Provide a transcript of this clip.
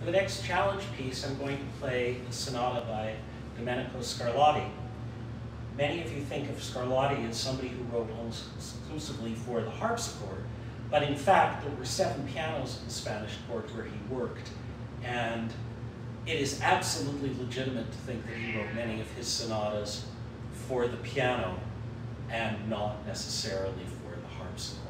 the next challenge piece, I'm going to play a sonata by Domenico Scarlatti. Many of you think of Scarlatti as somebody who wrote almost exclusively for the harpsichord, but in fact there were 7 pianos in the Spanish court where he worked, and it is absolutely legitimate to think that he wrote many of his sonatas for the piano and not necessarily for the harpsichord.